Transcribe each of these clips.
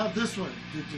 have this one.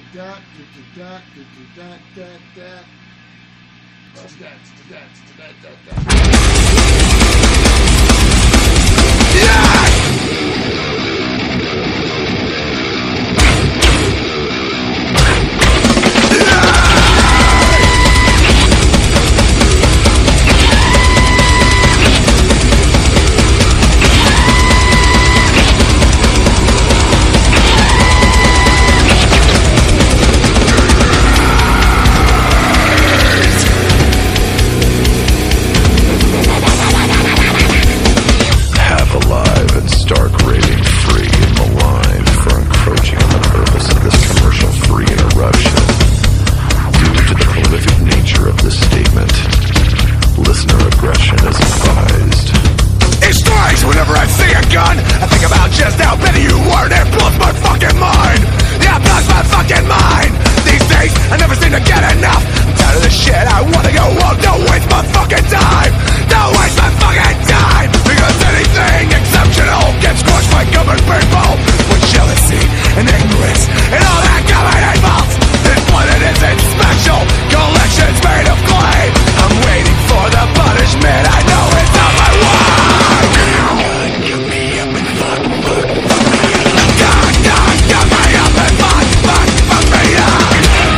Stark-raving, free and maligned for encroaching on the purpose of this commercial-free interruption. Due to the prolific nature of this statement, listener aggression is advised. It's strange whenever I see a gun, I think about just how many you are, and it blows my fucking mind. Yeah, it blows my fucking mind. These days, I never seem to get enough. I'm tired of this shit, I wanna go home. Don't waste my fucking time. Don't waste my fucking time. Because anything exceptional gets crushed by common people with jealousy and ignorance and all that common evils. This planet isn't special, collections made of clay. I'm waiting for the punishment, I know it's on my way. Cut me up and fuck me up. Cut me up and fuck me up.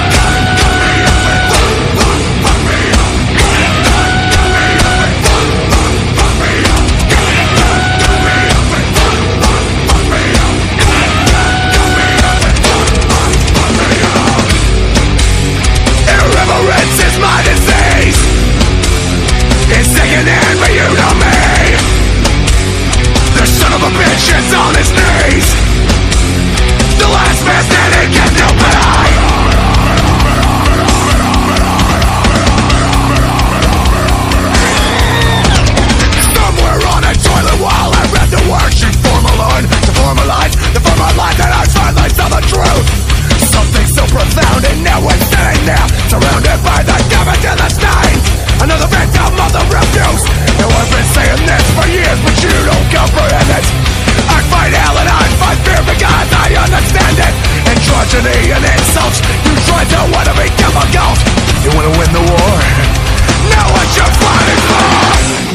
Irreverence is my disease. It's sickening, but you know me. The son of a bitch is on his knees. The last man standing can't help but somewhere on a toilet while I read the words she formalized to form a line that I finally saw the truth. Something so profound, and now I'm sitting there, surrounded by the garbage and the stains. Another victim of the refuse. Now I've been saying this for years, but you don't comprehend it. I fight hell and I fight fear because I understand it. Androgyny and insults, you try to wanna become a ghost. You wanna win the war? Now what you're fighting for?